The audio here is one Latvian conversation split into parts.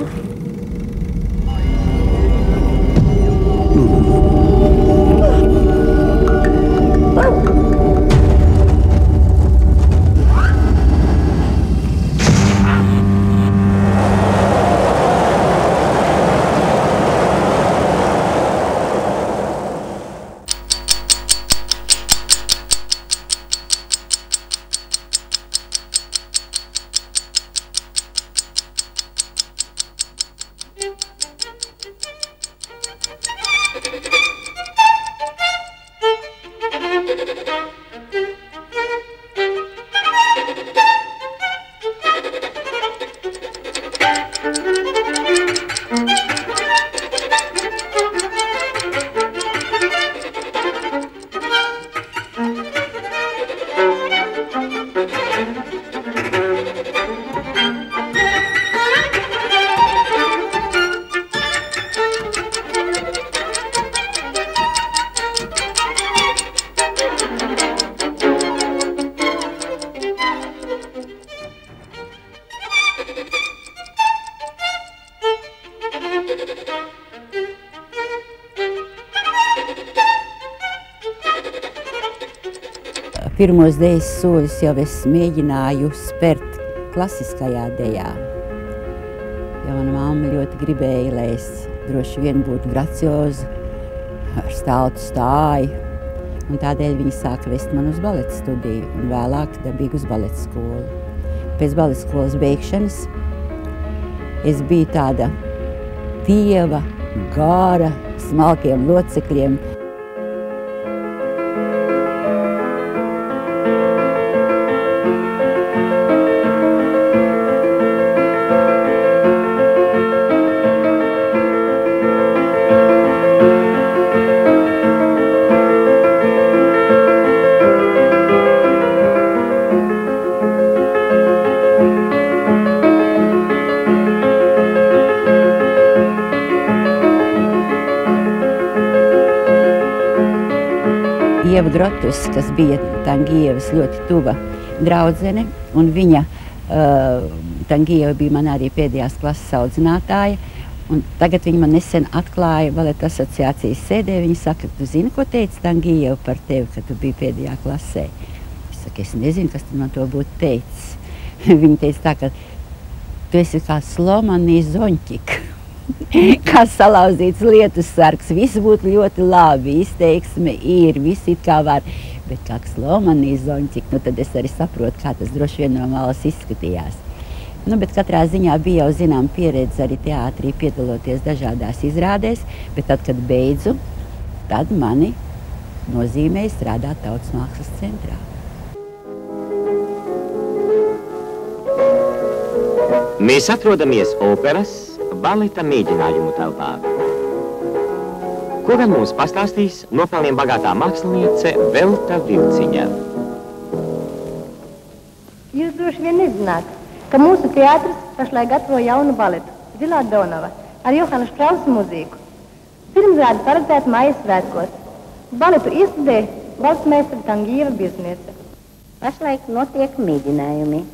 Pirmos dejas soļus jau es mēģināju spērt klasiskajā dejā. Jo mana mamma ļoti gribēja, lai es droši vien būtu gracioza, ar staltu stāju. Un tādēļ viņa sāka vest man uz baleta studiju un vēlāk dabīgi uz baleta skolu. Pēc baleta skolas beigšanas es biju tāda tieva, gāra, smalkiem locekļiem. Ieva Grotus, kas bija Tangievas ļoti tuva draudzene, un viņa, Tangieva bija man arī pēdējās klases audzinātāja, un tagad viņa man nesen atklāja baleta asociācijas sēdē. Viņa saka, tu zini, ko teica Tangieva par tevi, kad tu biji pēdējā klasē? Es saku, es nezinu, kas tad man to būtu teicis. Viņa teica tā, ka tu esi kā Slomanijas Zoņķika. Kā salauzīts lietus sargs, viss būtu ļoti labi, izteiksme ir, viss it kā var, bet kā Slomanijas Zoņķika, nu tad es arī saprotu, kā tas droši vien no malas izskatījās. Nu, bet katrā ziņā bija jau zinām pieredze arī teātrī piedaloties dažādās izrādēs, bet tad, kad beidzu, tad mani nozīmēja strādāt Tautas mākslas centrā. Mēs atrodamies operas baleta mēģinājumu telpā. Ko gan mums pastāstīs nopelniem bagātā māksliniece Velta Vilciņa? Jūs droši vien nezināt, ka mūsu teātris pašlaik gatavo jaunu baletu Zilā Donava ar Johana Štrausa mūziku. Pirmsrāde paredzēta mājas svētkos. Baletu iestudē balsmeistara Tangieva Birzniece. Pašlaik notiek mēģinājumi.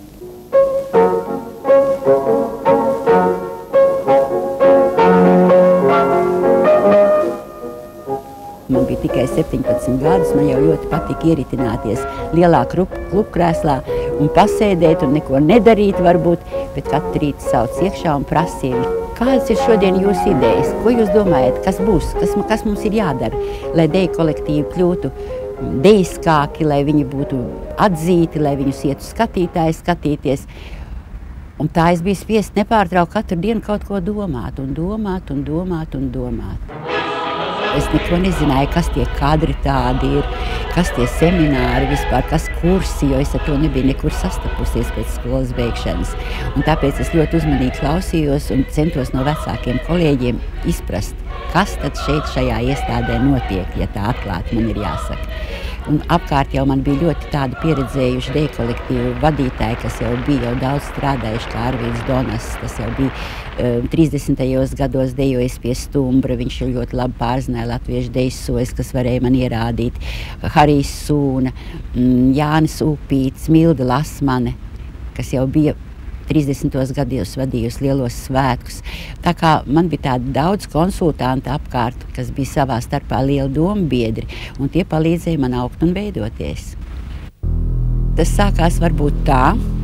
Man bija tikai 17 gadus, man jau ļoti patika ieritināties lielā klubkrēslā un pasēdēt un neko nedarīt varbūt, bet katru rītu sauc iekšā un prasīja, kādas ir šodien jūsu idejas, ko jūs domājat, kas būs, kas mums ir jādara, lai deju kolektīvi kļūtu dejiskāki, lai viņi būtu atzīti, lai viņus ietu skatītāji skatīties. Un tā es biju spiest nepārtraukt katru dienu kaut ko domāt un domāt un domāt un domāt. Es neko nezināju, kas tie kadri tādi ir, kas tie semināri vispār, kas kursi, jo es ar to nebiju nekur sastapusies pēc skolas beigšanas. Un tāpēc es ļoti uzmanīgi klausījos un centos no vecākiem kolēģiem izprast, kas tad šajā iestādē notiek, ja tā atklāti man ir jāsaka. Un apkārt jau man bija ļoti tādi pieredzējuši deju kolektīvu vadītāji, kas jau bija daudz strādājuši, kā Arvīds Donas, tas jau bija 30. gados dejojis pie Stumbra, viņš jau ļoti labi pārzināja latviešu dejas soļus, kas varēja man ierādīt, Harijs Sūna, Jānis Upīts, Milda Lasmane, kas jau bija 30. gados vadījusi lielos svētkus. Tā kā man bija tādi daudz konsultantu apkārt, kas bija savā starpā lieli dombiedri, un tie palīdzēja man augt un veidoties. Tas sākās varbūt tā,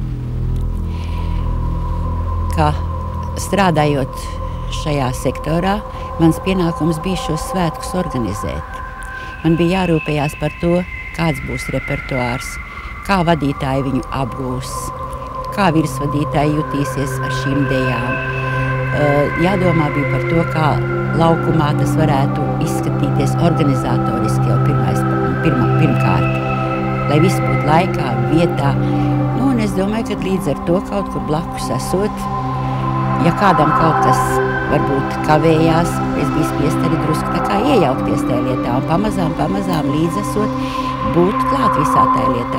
ka strādājot šajā sektorā, mans pienākums bija šos svētkus organizēt. Man bija jārūpējās par to, kāds būs repertuārs, kā vadītāji viņu apgūs, kā virsvadītāji jutīsies ar šīm dejām. Jādomā bija par to, kā laukumā tas varētu izskatīties organizatoriski jau pirmkārt, lai viss būtu laikā, vietā. Nu, un es domāju, ka līdz ar to kaut kur blakus esot, ja kādam kaut kas varbūt kavējās, es biju spiest arī drusku tā kā iejaukties tajā lietā un pamazām līdz esot būt klāt visā tajā lietā.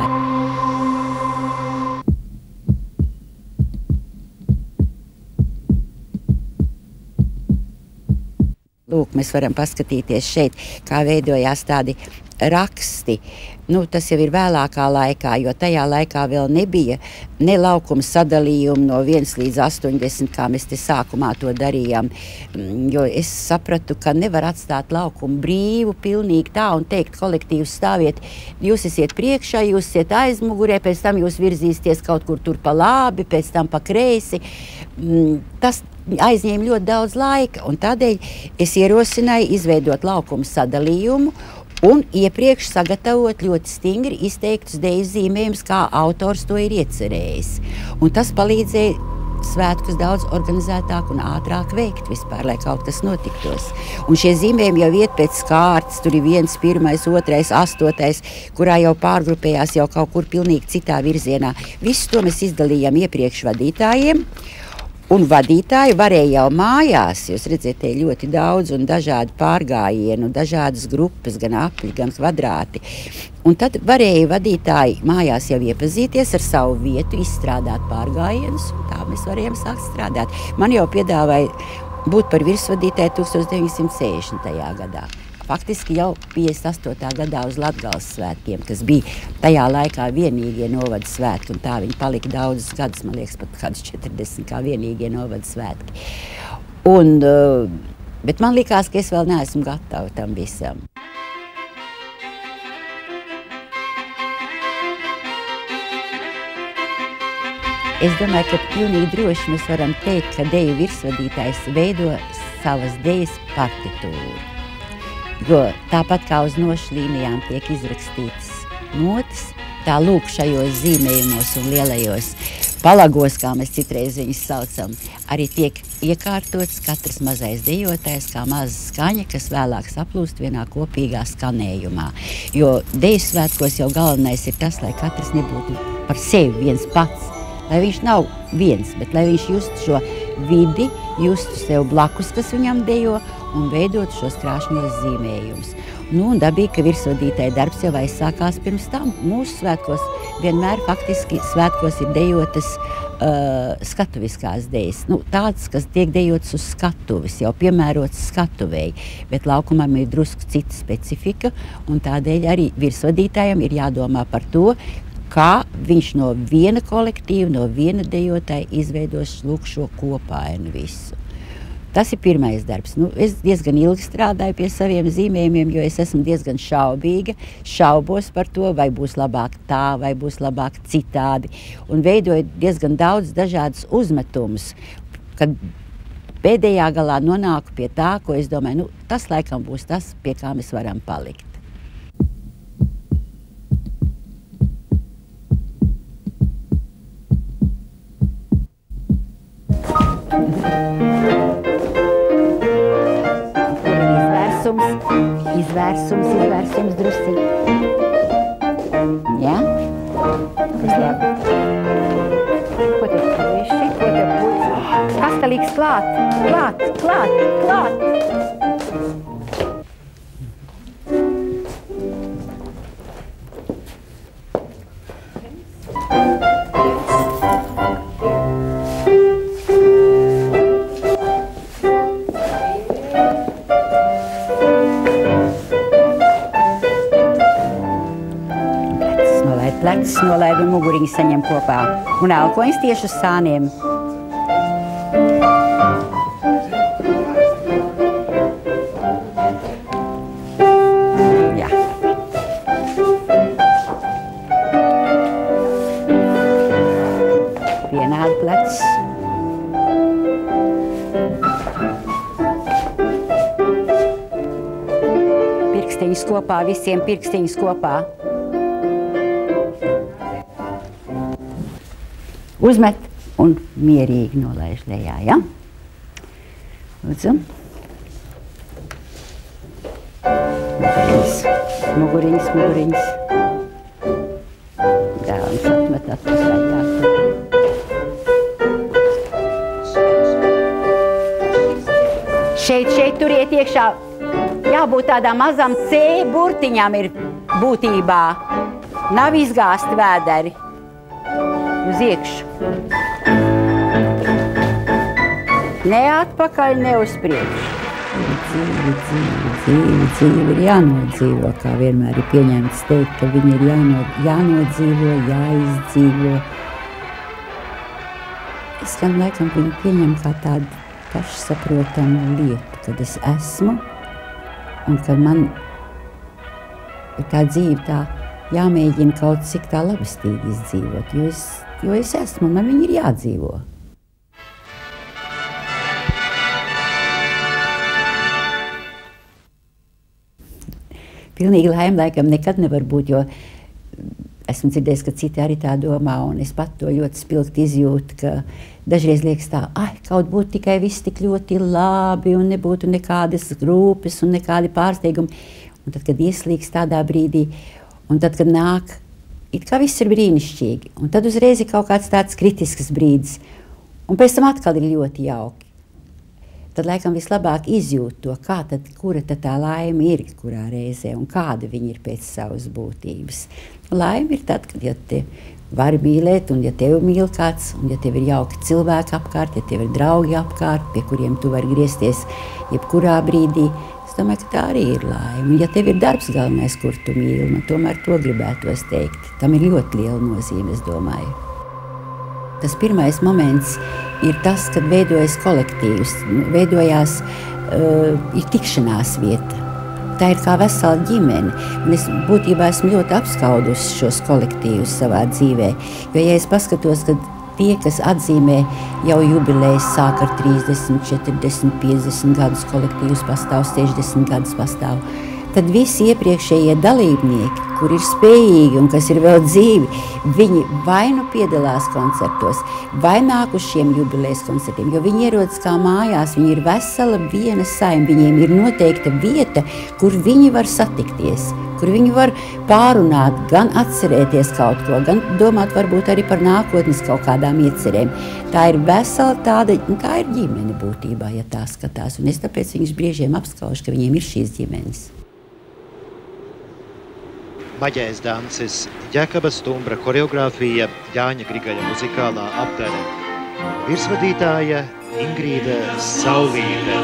Lūk, mēs varam paskatīties šeit, kā veidojās tādi raksti. Nu, tas jau ir vēlākā laikā, jo tajā laikā vēl nebija ne laukuma sadalījumi no 1 līdz 80, kā mēs te sākumā to darījām. Jo es sapratu, ka nevar atstāt laukumu brīvu, pilnīgi tā un teikt kolektīvs stāviet, jūs esiet priekšā, jūs esiet aizmugurē, pēc tam jūs virzīsieties kaut kur tur pa labi, pēc tam pa kreisi. Tas aizņēma ļoti daudz laika, un tādēļ es ierosināju izveidot laukuma sadalījumu un iepriekš sagatavot ļoti stingri izteiktus deju zīmējumus, kā autors to ir iecerējis. Un tas palīdzēja svētkus daudz organizētāk un ātrāk veikt vispār, lai kaut kas notiktos. Un šie zīmējumi jau iet pēc kārtas, tur ir 1, 1, 2, 8, kurā jau pārgrupējās jau kaut kur pilnīgi citā virzienā. Visu to mēs izdalījām iepriekš vadītājiem. Un vadītāji varēja jau mājās, jūs redzat, te ļoti daudz un dažādi pārgājienu, dažādas grupas, gan apļi, gan kvadrāti. Un tad varēja vadītāji mājās jau iepazīties ar savu vietu, izstrādāt pārgājienus, un tā mēs varējām sākt strādāt. Man jau piedāvāja būt par virsvadītāju 1960. gadā. Faktiski jau 58. gadā uz Latgales svētkiem, kas bija tajā laikā vienīgie novada svētki, un tā viņi palika daudzus gadus, man liekas, pat kādus 40 kā vienīgie novada svētki. Bet man likās, ka es vēl neesmu gatava tam visam. Es domāju, ka pilnīgi droši mēs varam teikt, ka deju virsvadītājs veido savas dejas partitūru. Jo tāpat kā uz nošlīnijām tiek izrakstītas notis, tā lūk šajos zīmējumos un lielajos palagos, kā mēs citreiz viņus saucam, arī tiek iekārtots katrs mazais dejotājs kā maza skaņa, kas vēlāk saplūst vienā kopīgā skanējumā. Jo deju svētkos jau galvenais ir tas, lai katrs nebūtu par sevi viens pats, lai viņš nav viens, bet lai viņš justu šo vidi, justu sev blakus, kas viņam dejo, un veidot šos krāšņos zīmējumus. Nu, un dabīgi, ka virsvadītāja darbs jau aizsākās pirms tam. Mūsu svētkos vienmēr faktiski svētkos ir dejotas skatuviskās dejas. Nu, tāds, kas tiek dejotas uz skatuves, jau piemērots skatuvēji, bet laukumam ir drusku cita specifika, un tādēļ arī virsvadītājam ir jādomā par to, kā viņš no viena kolektīva, no viena dejotāja izveidos lūk šo kopainu visu. Tas ir pirmais darbs. Nu, es diezgan ilgi strādāju pie saviem zīmējumiem, jo es esmu diezgan šaubīga, šaubos par to, vai būs labāk tā, vai būs labāk citādi. Un veidoju diezgan daudz dažādus uzmetumus, kad pēdējā galā nonāku pie tā, ko es domāju, nu, tas laikam būs tas, pie kā mēs varam palikt. Izvērsums drusīgi. Jā? Ko te puiši? Kas te liks klāt? Klāt! Plecus nolaid un muguriņu saņem kopā. Un elkoņas tieši uz sāniem. pirksteņus kopā, visiem pirksteņus kopā. Uzmet un mierīgi nolaiž lejā, ja? Lūdzu. Muguriņas, muguriņas. Dēlams atmet atpakaļ, jā. Šeit turiet iekšā. Jābūt tādām mazām C burtiņām ir būtībā. Nav izgāsti vēderi. Uz iekšu. Ne atpakaļ, ne uz priekšu. Dzīve ir jānodzīvo, kā vienmēr ir pieņemts teikt, ka viņi ir jānodzīvo, jāizdzīvo. Es gan laikam viņu pieņemu kā tādu pašsaprotamu lietu, kad es esmu un kad man ir tā dzīve tā jāmēģina kaut cik tā labestīgi izdzīvot, jo es esmu, man viņi ir jādzīvo. Pilnīgi laime laikam nekad nevar būt, jo esmu dzirdējis, ka citi arī tā domā, un es pat to ļoti spilgti izjūtu, ka dažreiz liekas tā, kaut būtu tikai viss tik ļoti labi, un nebūtu nekādas rūpes un nekādi pārsteigumi. Un tad, kad ieslīgs tādā brīdī, un tad, kad nāk, it kā viss ir brīnišķīgi, un tad uzreiz ir kaut kāds tāds kritisks brīdis, un pēc tam atkal ir ļoti jauki. Tad laikam vislabāk izjūt to, kura tad tā laime ir, kurā reizē, un kāda viņa ir pēc savas būtības. Laime ir tad, kad ja te vari mīlēt, un ja tevi mīl kāds, un ja tev ir jauki cilvēki apkārt, ja tev ir draugi apkārt, pie kuriem tu vari griezties jebkurā brīdī, es domāju, ka tā arī ir laime. Un ja tev ir darbs galvenais, kur tu mīli, man tomēr to gribētos teikt. Tam ir ļoti liela nozīme, es domāju. Tas pirmais moments ir tas, kad veidojas kolektīvs, veidojās ir tikšanās vieta. Tā ir kā vesela ģimene, un es būtībā esmu ļoti apskaudusi šos kolektīvus savā dzīvē, jo, ja es paskatos, kad tie, kas atzīmē jau jubilejas, sāk ar 30, 40, 50 gadus kolektīvus pastāv, 60 gadus pastāv, tad visi iepriekšējie dalībnieki, kur ir spējīgi un kas ir vēl dzīvi, viņi vai nu piedalās koncertos, vai nāk uz šiem jubilejas koncertiem, jo viņi ierodas kā mājās, viņi ir vesela viena saima, viņiem ir noteikta vieta, kur viņi var satikties, kur viņi var pārunāt, gan atcerēties kaut ko, gan domāt varbūt arī par nākotnes kaut kādām iecerēm. Tā ir vesela tāda, tā ir ģimene būtībā, ja tā skatās, un es tāpēc viņus briežiem apskaužu, ka viņiem ir šīs ģimenes. Maģēs danses, Ģekaba Stumbra koreogrāfija, Jāņa Grigaļa muzikālā aptare. Virsvadītāja Ingrīda Saulīte.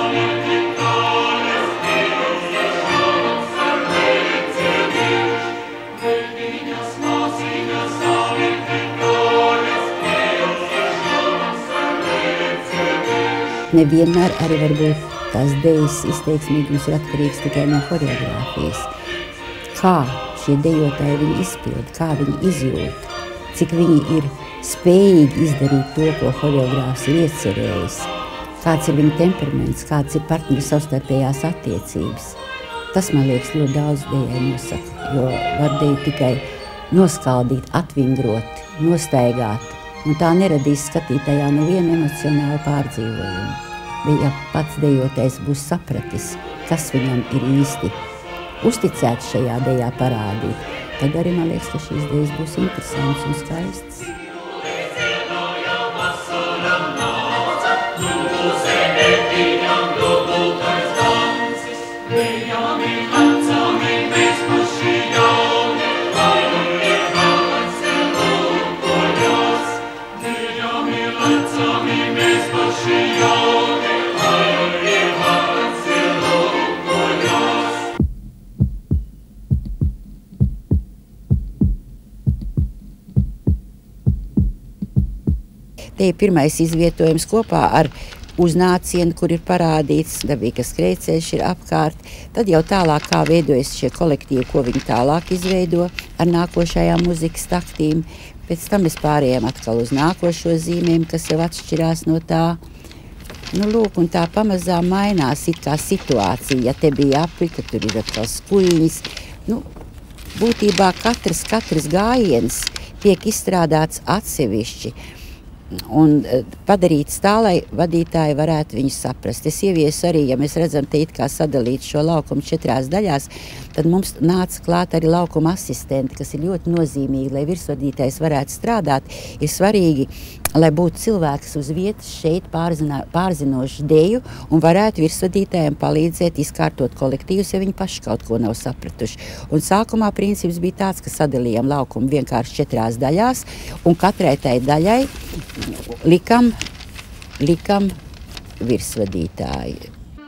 Nevienmēr arī varbūt tās dejas izteiksmīgums ir atkarīgs tikai no koreogrāfijas. Kā šie dejotāji viņi izpilda, kā viņi izjūt, cik viņi ir spējīgi izdarīt to, ko choreogrāfs ir iecerējis, kāds ir viņa temperaments, kāds ir partneru savstarpējās attiecības. Tas, man liekas, ļoti daudz dejai nosaka, jo var deju tikai noskaldīt, atvingrot, nostaigāt, un tā neradīs skatītājā nevienu emocionālu pārdzīvojumu. Bet ja pats dejotais būs sapratis, kas viņam ir īsti uzticēts šajā dejā parādīt, tad arī man liekas, ka šīs dejas būs interesants un skaists. Te ir pirmais izvietojums kopā ar uznācienu, kur ir parādīts dabīgas skrejceļš ir apkārt. Tad jau tālāk, kā veidojas šie kolektīvi, ko viņi tālāk izveido ar nākošajām muzikas taktīm. Pēc tam mēs pārējām atkal uz nākošo zīmēm, kas jau atšķirās no tā. Nu, lūk, un tā pamazām mainās it kā situācija. Ja te bija apli, tad tur ir atkal skuiņas. Nu, būtībā katrs gājiens tiek izstrādāts atsevišķi un padarīts tā, lai vadītāji varētu viņu saprast. Es ieviesu arī, ja mēs redzam te it kā sadalīt šo laukumu 4 daļās, tad mums nāca klāt arī laukuma asistenti, kas ir ļoti nozīmīgi, lai virsvadītājs varētu strādāt. Ir svarīgi, lai būtu cilvēks uz vietas šeit pārzinoši deju un varētu virsvadītājiem palīdzēt izkārtot kolektīvus, ja viņi paši kaut ko nav sapratuši. Un sākumā princips bija tāds, ka sadalījām laukumu vienkārši 4 daļās un katrai tai daļai likam virsvadītāju.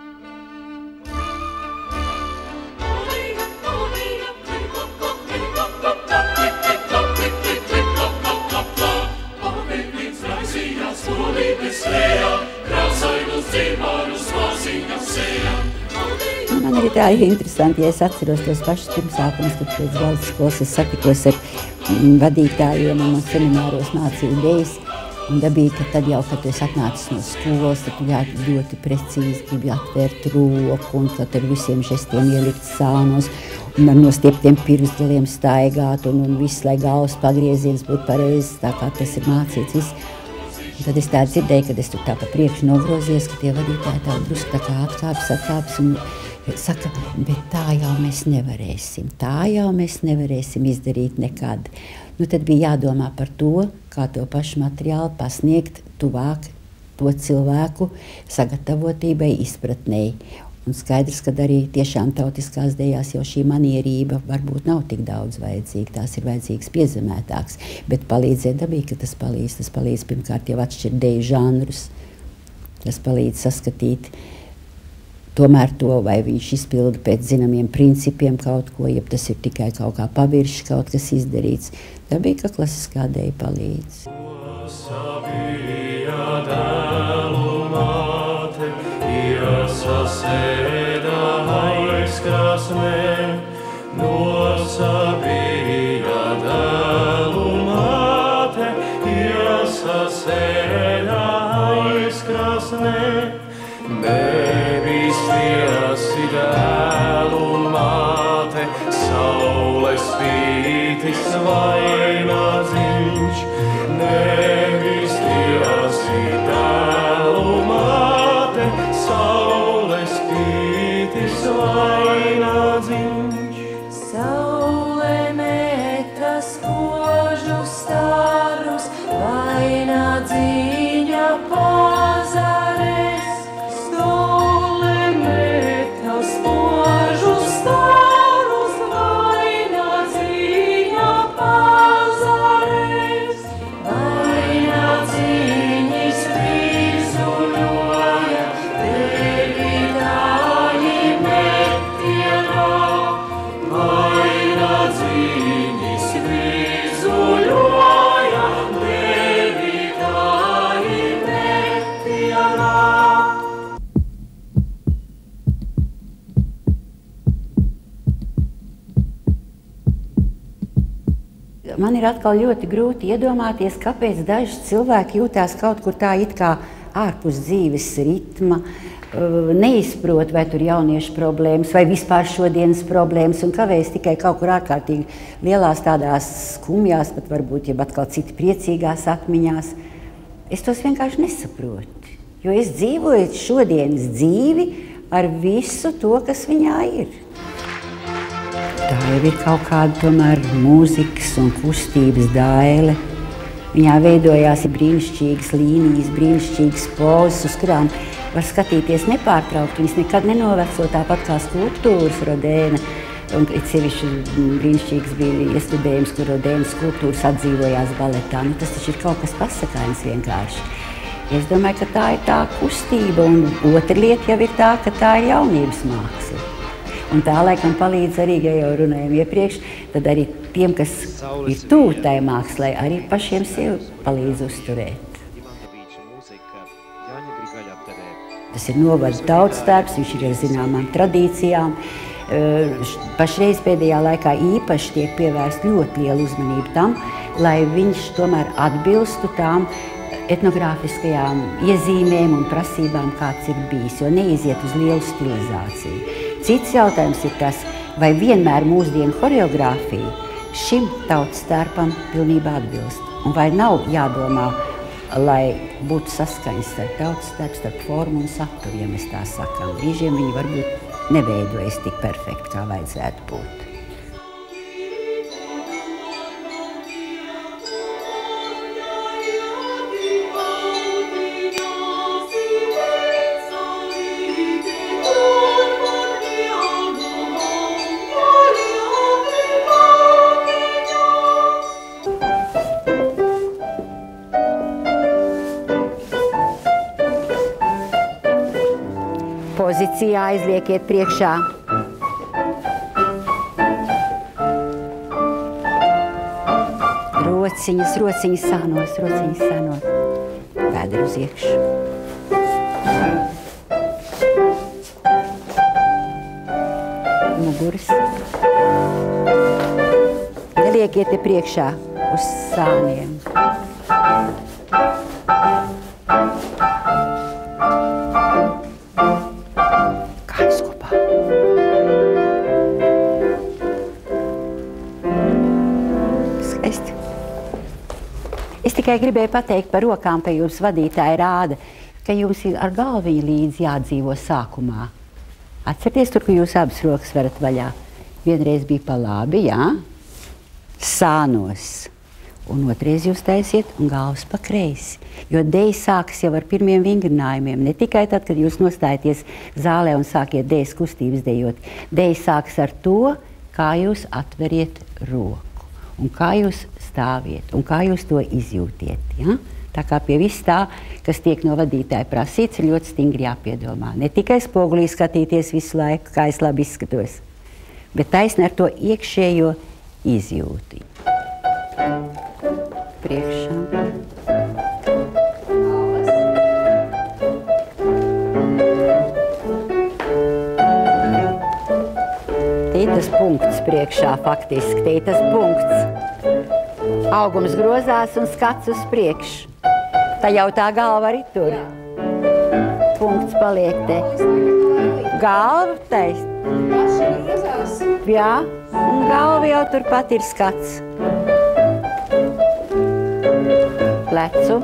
Man arī tā ir interesanti, ja es atceros tos pašus pirmsākumus, kad pēc valsts skolas es satikos ar vadītājiem un semināros mācīju dejas. Un dabīgi, ka tad jau, kad tu esi atnācis no skolas, tad tu ļoti precīzi gribi atvērt roku un tad ar visiem žestiem ielikt sānos un ar nostieptiem pirkstgaliem staigāt un viss, lai galvas pagrieziens būtu pareizs, tā kā tas ir mācīts viss. Un tad es tā dzirdēju, kad es tur tā pa priekšu nogrozies, ka tie vadītāji tā drusku tā kā atkāpjas un saka, bet tā jau mēs nevarēsim izdarīt nekad. Nu, tad bija jādomā par to, kā to pašu materiālu pasniegt tuvāk to cilvēku sagatavotībai, izpratnei. Un skaidrs, ka arī tiešām tautiskās dejās jau šī manierība varbūt nav tik daudz vajadzīga, tās ir vajadzīgas piezemētāks, bet palīdzēt dabīgi, ka tas palīdz pirmkārt jau atšķirt deju žanrus, tas palīdz saskatīt tomēr to, vai viņš izpilda pēc zināmiem principiem kaut ko, ja tas ir tikai kaut kā pavirši kaut kas izdarīts. Dabīgi, ka klasiskā deja palīdz. Sasēda aizkrasnē, nosabīja dēlu māte, iesasēda aizkrasnē, debesīs dēlu māte, saules spītis vainadziņš, debesīs dēlu māte, saules spītis vainadziņš. Saule meta spožus starus, vainadziņa pazares. Saule meta spožus starus, vainadziņa pazares. Vainadziņis vizuļoja, Man ir atkal ļoti grūti iedomāties, kāpēc daži cilvēki jūtās kaut kur tā it kā ārpus dzīves ritma, neizprot, vai tur jauniešu problēmas, vai vispār šodienas problēmas, un kavējas tikai kaut kur ārkārtīgi lielās tādās skumjās, pat varbūt, ja atkal citi priecīgās atmiņās. Es tos vienkārši nesaprotu, jo es dzīvoju šodienas dzīvi ar visu to, kas viņā ir. Tā jau ir kaut kāda tomēr mūzikas un kustības daile. Viņā veidojās brīnišķīgas līnijas, brīnišķīgas pozas, uz kurām var skatīties nepārtraukt. Viņas nekad nenoveco, tāpat kā skulptūras Rodēna. Un sevišķi brīnišķīgs bija iestudējums, kur Rodēnas skulptūras atdzīvojās baletā. Nu, tas taču ir kaut kas pasakains vienkārši. Es domāju, ka tā ir tā kustība, un otra lieta jau ir tā, ka tā ir jaunības māksla. Un tā laikam palīdz arī, ja jau runājam iepriekš, tad arī tiem, kas ir tuvu tai mākslai, arī pašiem sev palīdz uzturēt. Tas ir novada tautsdarbs, viņš ir ar zināmām tradīcijām. Pašreiz pēdējā laikā īpaši tiek pievērst ļoti liela uzmanība tam, lai viņš tomēr atbilstu tām etnogrāfiskajām iezīmēm un prasībām, kāds ir bijis, jo neiziet uz lielu stilizāciju. Cits jautājums ir tas, vai vienmēr mūsdienu horeogrāfija šim tautas tērpam pilnībā atbilst. Un vai nav jādomā, lai būtu saskaņas starp tautas tērpu, starp formu un saturu, ja mēs tā sakām. Brīžiem viņi varbūt neveidojas tik perfekti, kā vajadzētu būt. Pozīcijā aizliekiet priekšā. Rociņas sānos. Vēderi uz iekšu. Muguras. Neliekiet te priekšā uz sāniem. Es tikai gribēju pateikt par rokām, ka jums vadītāji rāda, ka jums ir ar galviņu līdzi jādzīvo sākumā. Atcerieties tur, ka jūs abas rokas varat vaļā. Vienreiz bija pa labi, jā, sānos. Un otrais jūs taisiet un galvas pa kreisi. Jo deja sākas jau ar pirmiem vingrinājumiem. Ne tikai tad, kad jūs nostājaties zālē un sākiet dejas kustības dejot. Deja sākas ar to, kā jūs atveriet roku. Un kā jūs stāviet, un kā jūs to izjūtiet. Ja? Tā kā pie viss tā, kas tiek no vadītāja prasīts, ir ļoti stingri jāpiedomā. Ne tikai spogulī skatīties visu laiku, kā es labi izskatos, bet taisni ar to iekšējo izjūti. Priekšā. Te ir tas punkts priekšā faktiski, te ir tas punkts. Augums grozās un skats uz priekšu. Tā jau tā galva arī tur. Punkts paliek te. Galva taisn. Jā, un galva jau turpat ir skats. Plecu.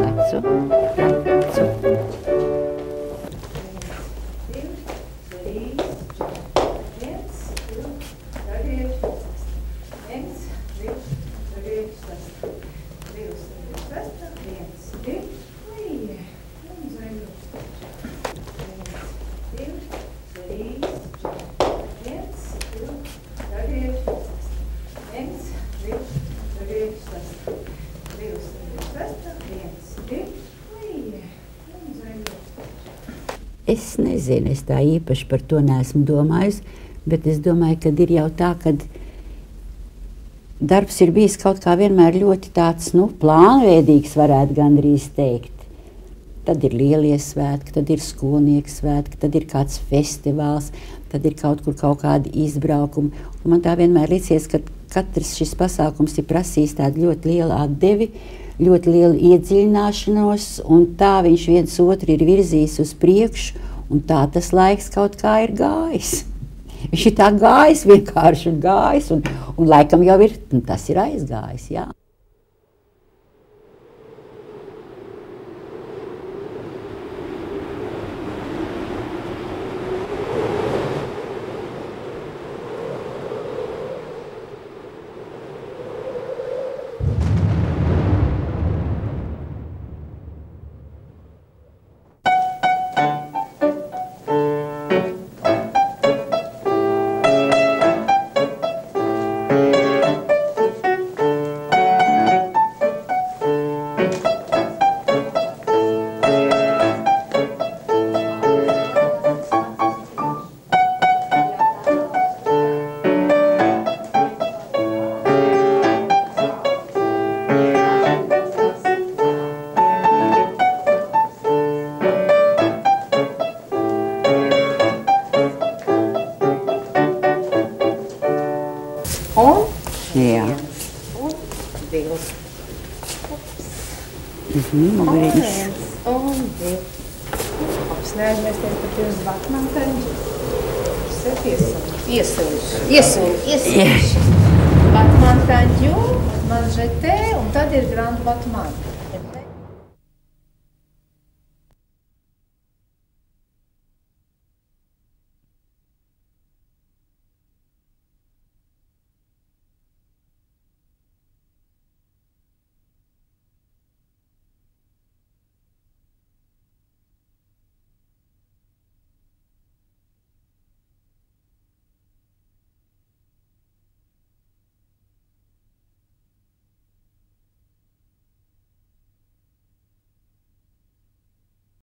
Es nezinu, es tā īpaši par to neesmu domājusi, bet es domāju, ka ir jau tā, ka darbs ir bijis kaut kā vienmēr ļoti tāds, plānveidīgs, varētu gandrīz teikt. Tad ir lielie svētki, tad ir skolnieku svētki, tad ir kāds festivāls, tad ir kaut kur kaut kādi izbraukumi. Un man tā vienmēr licies, ka katrs šis pasākums ir prasījis tādu ļoti lielu atdevi, ļoti lielu iedziļināšanos, un tā viņš viens otru ir virzījis uz priekšu, un tā tas laiks kaut kā ir gājis. Viņš ir tā gājis vienkārši un gājis, un laikam jau ir, tas ir aizgājis, jā. Muguriņas. Un divi. Apsnēžamies tev pat uz vatmantaņģi. Iesilši. Vatmantaņģu, vatmanžetē, un tad ir grand vatman.